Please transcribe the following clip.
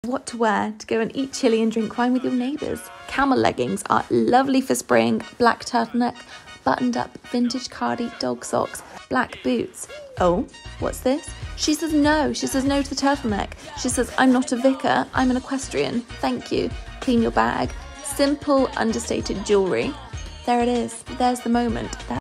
What to wear to go and eat chili and drink wine with your neighbours. Camel leggings are lovely for spring, black turtleneck, buttoned up vintage cardi dog socks, black boots. Oh, what's this? She says no to the turtleneck. She says, I'm not a vicar, I'm an equestrian. Thank you. Clean your bag. Simple, understated jewellery. There it is. There's the moment.